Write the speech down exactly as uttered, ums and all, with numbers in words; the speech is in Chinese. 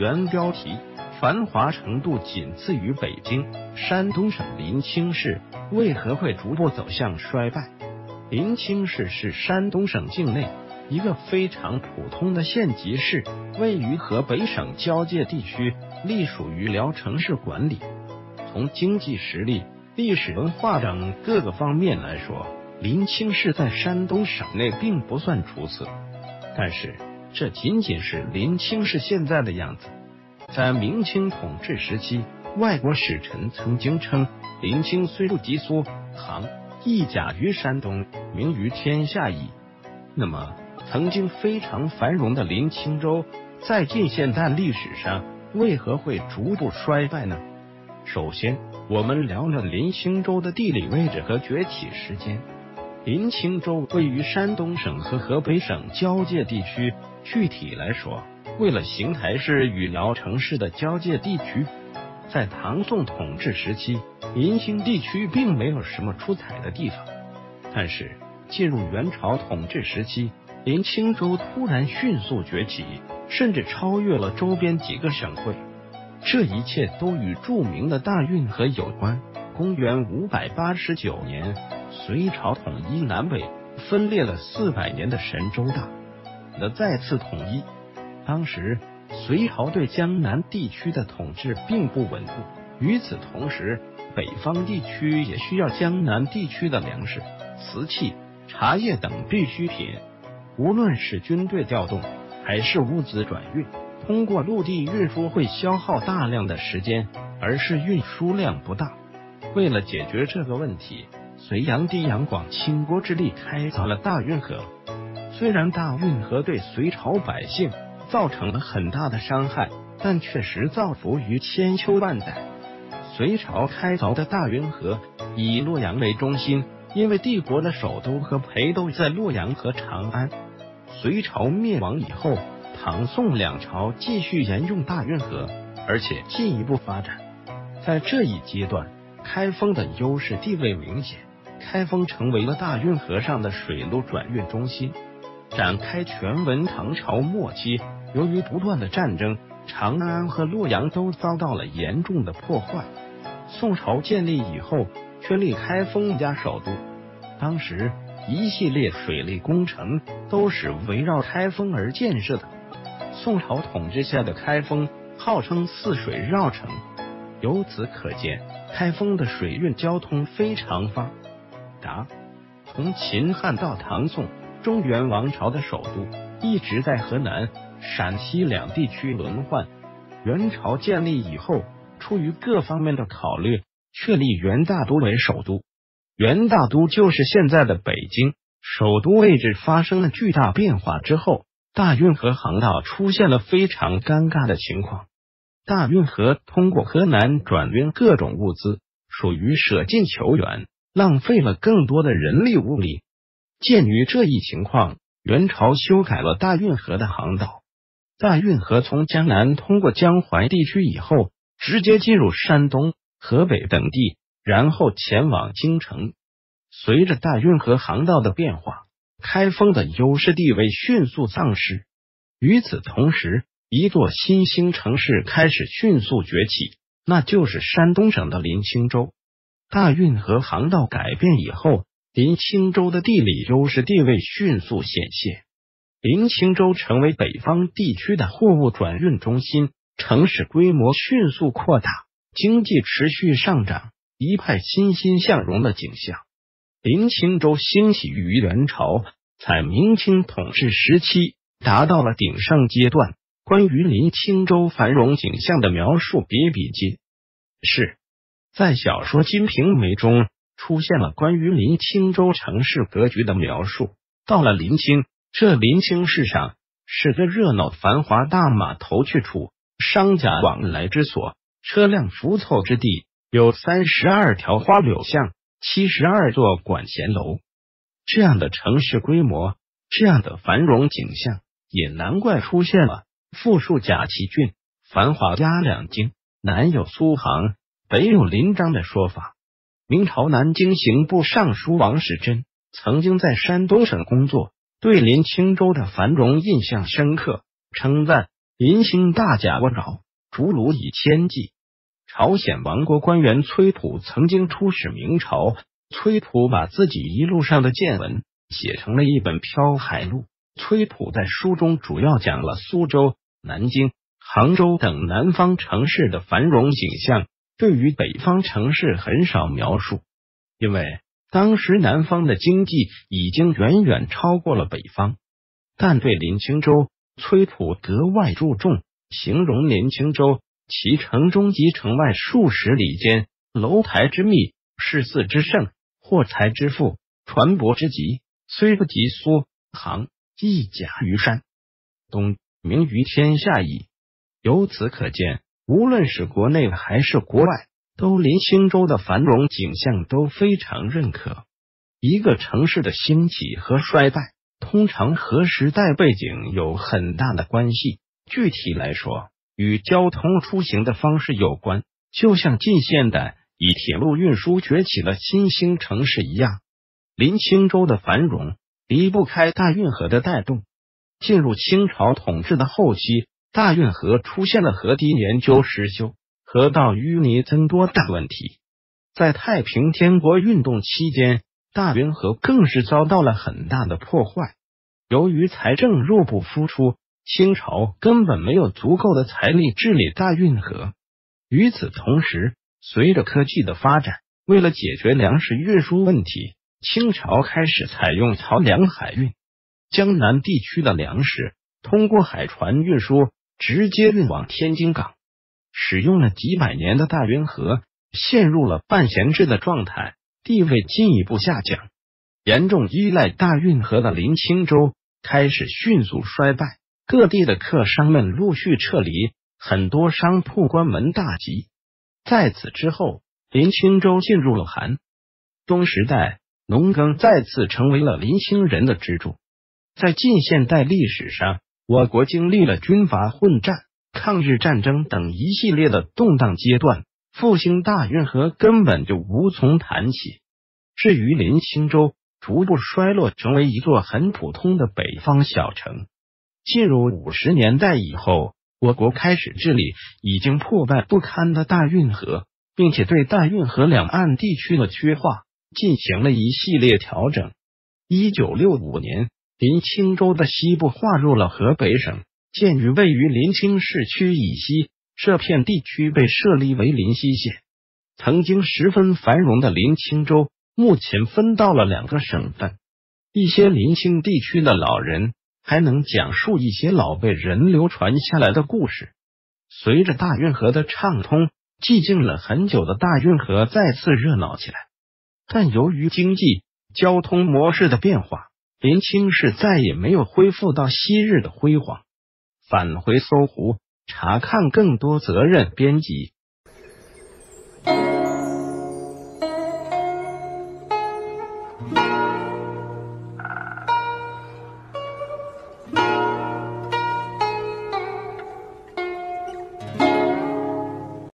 原标题：繁华程度仅次于北京，山东省临清市为何会逐步走向衰败？临清市是山东省境内一个非常普通的县级市，位于河北省交界地区，隶属于聊城市管理。从经济实力、历史文化等各个方面来说，临清市在山东省内并不算出色。但是这仅仅是临清市现在的样子。在明清统治时期，外国使臣曾经称临清虽不及苏唐，亦甲于山东，名于天下矣。那么曾经非常繁荣的临清州，在近现代历史上为何会逐步衰败呢？首先，我们聊聊临清州的地理位置和崛起时间。临清州位于山东省和河北省交界地区，具体来说，为了邢台市与聊城市的交界地区，在唐宋统治时期，临清地区并没有什么出彩的地方。但是进入元朝统治时期，临清州突然迅速崛起，甚至超越了周边几个省会。这一切都与著名的大运河有关。公元五百八十九年，隋朝统一南北，分裂了四百年的神州大的再次统一。当时隋朝对江南地区的统治并不稳固，与此同时，北方地区也需要江南地区的粮食、瓷器、茶叶等必需品。无论是军队调动还是物资转运，通过陆地运输会消耗大量的时间，而是运输量不大。为了解决这个问题，隋炀帝杨广倾国之力开凿了大运河。虽然大运河对隋朝百姓造成了很大的伤害，但确实造福于千秋万代。隋朝开凿的大运河以洛阳为中心，因为帝国的首都和陪都在洛阳和长安。隋朝灭亡以后，唐宋两朝继续沿用大运河，而且进一步发展。在这一阶段，开封的优势地位明显，开封成为了大运河上的水路转运中心。展开全文唐朝末期，由于不断的战争，长安和洛阳都遭到了严重的破坏。宋朝建立以后，确立开封加首都。当时一系列水利工程都是围绕开封而建设的。宋朝统治下的开封号称四水绕城，由此可见，开封的水运交通非常发达。从秦汉到唐宋，中原王朝的首都一直在河南、陕西两地区轮换。元朝建立以后，出于各方面的考虑，确立元大都为首都。元大都就是现在的北京。首都位置发生了巨大变化之后，大运河航道出现了非常尴尬的情况。大运河通过河南转运各种物资，属于舍近求远，浪费了更多的人力物力。鉴于这一情况，元朝修改了大运河的航道。大运河从江南通过江淮地区以后，直接进入山东、河北等地，然后前往京城。随着大运河航道的变化，开封的优势地位迅速丧失。与此同时，一座新兴城市开始迅速崛起，那就是山东省的临清州。大运河航道改变以后，临清州的地理优势地位迅速显现。临清州成为北方地区的货物转运中心，城市规模迅速扩大，经济持续上涨，一派欣欣向荣的景象。临清州兴起于元朝，在明清统治时期达到了鼎盛阶段。关于临清州繁荣景象的描述比比皆是。在小说《金瓶梅》中出现了关于临清州城市格局的描述。到了临清，这临清市上是个热闹繁华大码头去处，商家往来之所，车辆浮凑之地，有三十二条花柳巷，七十二座管弦楼。这样的城市规模，这样的繁荣景象，也难怪出现了富庶贾其郡，繁华压两京，南有苏杭，北有临漳的说法。明朝南京刑部尚书王士祯曾经在山东省工作，对临清州的繁荣印象深刻，称赞临清大甲过扰，逐虏以千计。朝鲜亡国官员崔普曾经出使明朝，崔普把自己一路上的见闻写成了一本《飘海录》。崔普在书中主要讲了苏州、南京、杭州等南方城市的繁荣景象，对于北方城市很少描述，因为当时南方的经济已经远远超过了北方。但对临清州，崔普格外注重，形容临清州其城中及城外数十里间，楼台之密，市肆之盛，货财之富，船舶之极，虽不及苏杭，亦甲于山东，名于天下矣。由此可见，无论是国内还是国外，都临清州的繁荣景象都非常认可。一个城市的兴起和衰败，通常和时代背景有很大的关系。具体来说，与交通出行的方式有关，就像近现代以铁路运输崛起了新兴城市一样。临清州的繁荣离不开大运河的带动。进入清朝统治的后期，大运河出现了河堤年久失修、河道淤泥增多大问题。在太平天国运动期间，大运河更是遭到了很大的破坏。由于财政入不敷出，清朝根本没有足够的财力治理大运河。与此同时，随着科技的发展，为了解决粮食运输问题，清朝开始采用漕粮海运，江南地区的粮食通过海船运输，直接运往天津港。使用了几百年的大运河陷入了半闲置的状态，地位进一步下降。严重依赖大运河的临清州开始迅速衰败，各地的客商们陆续撤离，很多商铺关门大吉。在此之后，临清州进入了寒冬时代，农耕再次成为了临清人的支柱。在近现代历史上，我国经历了军阀混战、抗日战争等一系列的动荡阶段，复兴大运河根本就无从谈起。至于临清州，逐步衰落成为一座很普通的北方小城。进入五十年代以后，我国开始治理已经破败不堪的大运河，并且对大运河两岸地区的区划进行了一系列调整。一九六五年，临清州的西部划入了河北省，鉴于位于临清市区以西，这片地区被设立为临西县。曾经十分繁荣的临清州，目前分到了两个省份。一些临清地区的老人还能讲述一些老辈人流传下来的故事。随着大运河的畅通，寂静了很久的大运河再次热闹起来。但由于经济、交通模式的变化，临清市再也没有恢复到昔日的辉煌。返回搜狐，查看更多责任编辑